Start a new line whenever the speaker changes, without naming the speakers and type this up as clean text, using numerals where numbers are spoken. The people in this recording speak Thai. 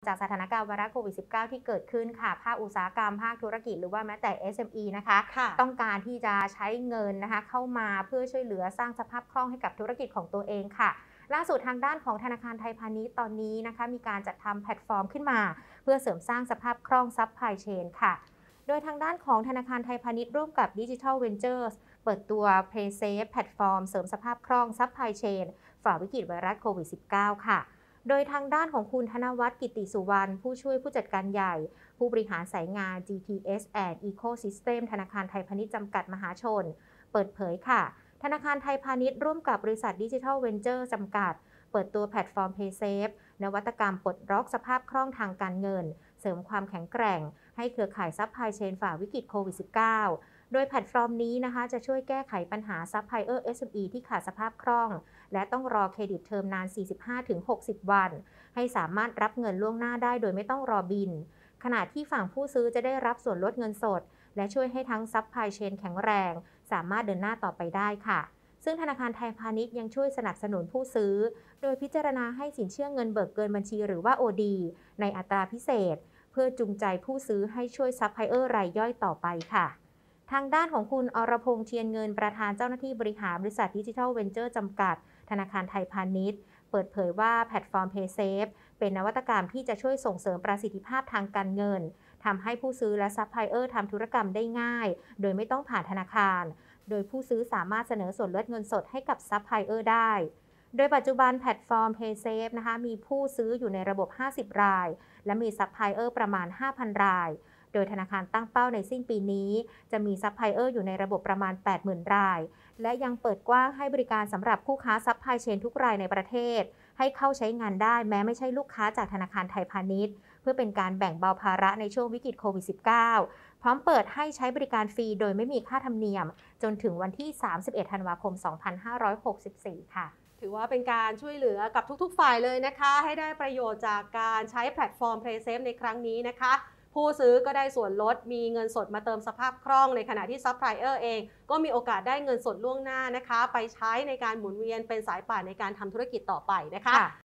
จากสถานการณ์ไวรัสโควิด -19 ที่เกิดขึ้นค่ะภาคอุตสาหกรรมภาคธุรกิจหรือว่าแม้แต่ SME นะคะ
ค่ะ
ต้องการที่จะใช้เงินนะคะเข้ามาเพื่อช่วยเหลือสร้างสภาพคล่องให้กับธุรกิจของตัวเองค่ะล่าสุดทางด้านของธนาคารไทยพาณิชย์ตอนนี้นะคะมีการจัดทำแพลตฟอร์มขึ้นมาเพื่อเสริมสร้างสภาพคล่องซัพพลายเชนค่ะโดยทางด้านของธนาคารไทยพาณิชย์ร่วมกับ Digital Ventures เปิดตัว PaySafe แพลตฟอร์มเสริมสภาพคล่องซัพพลายเชนฝ่าวิกฤตไวรัสโควิด -19 ค่ะโดยทางด้านของคุณธนวัฒน์กิติสุวรรณผู้ช่วยผู้จัดการใหญ่ผู้บริหารสายงาน GTS and Ecosystem ธนาคารไทยพาณิชย์จำกัดมหาชนเปิดเผยค่ะธนาคารไทยพาณิชย์ร่วมกับบริษัท Digital Venture จำกัดเปิดตัวแพลตฟอร์ม PaySafe นวัตกรรมปลดล็อกสภาพคล่องทางการเงินเสริมความแข็งแกร่งให้เครือข่ายซัพพลายเชนฝ่าวิกฤตโควิด -19 โดยแพลตฟอร์มนี้นะคะจะช่วยแก้ไขปัญหาซัพพลายเออร์ SME ที่ขาดสภาพคล่องและต้องรอเครดิตเทอมนาน 45-60 วันให้สามารถรับเงินล่วงหน้าได้โดยไม่ต้องรอบินขณะที่ฝั่งผู้ซื้อจะได้รับส่วนลดเงินสดและช่วยให้ทั้งซัพพลายเชนแข็งแรงสามารถเดินหน้าต่อไปได้ค่ะซึ่งธนาคารไทยพาณิชย์ยังช่วยสนับสนุนผู้ซื้อโดยพิจารณาให้สินเชื่อเงินเบิกเกินบัญชีหรือว่า OD ในอัตราพิเศษเพื่อจูงใจผู้ซื้อให้ช่วยซัพพลายเออร์รายย่อยต่อไปค่ะทางด้านของคุณอรพงษ์เทียนเงินประธานเจ้าหน้าที่บริหารบริษัท Digital Venture จำกัดธนาคารไทยพาณิชย์เปิดเผยว่าแพลตฟอร์ม PaySafe เป็นนวัตกรรมที่จะช่วยส่งเสริมประสิทธิภาพทางการเงินทำให้ผู้ซื้อและซัพพลายเออร์ทำธุรกรรมได้ง่ายโดยไม่ต้องผ่านธนาคารโดยผู้ซื้อสามารถเสนอส่วนลดเงินสดให้กับซัพพลายเออร์ได้โดยปัจจุบันแพลตฟอร์ม PaySafe นะคะมีผู้ซื้ออยู่ในระบบ 50 รายและมีซัพพลายเออร์ประมาณ 5,000 รายโดยธนาคารตั้งเป้าในสิ้นปีนี้จะมีซัพพลายเออร์อยู่ในระบบประมาณ 80,000 รายและยังเปิดกว้างให้บริการสำหรับผู้ค้าซัพพลายเชนทุกรายในประเทศให้เข้าใช้งานได้แม้ไม่ใช่ลูกค้าจากธนาคารไทยพาณิชย์เพื่อเป็นการแบ่งเบาภาระในช่วงวิกฤตโควิด -19 พร้อมเปิดให้ใช้บริการฟรีโดยไม่มีค่าธรรมเนียมจนถึงวันที่ 31 ธันวาคม 2564 ค่ะ
ถือว่าเป็นการช่วยเหลือกับทุกๆฝ่ายเลยนะคะให้ได้ประโยชน์จากการใช้แพลตฟอร์ม PaySafe ในครั้งนี้นะคะผู้ซื้อก็ได้ส่วนลดมีเงินสดมาเติมสภาพคล่องในขณะที่ซัพพลายเออร์เองก็มีโอกาสได้เงินสดล่วงหน้านะคะไปใช้ในการหมุนเวียนเป็นสายป่านในการทำธุรกิจต่อไปนะคะ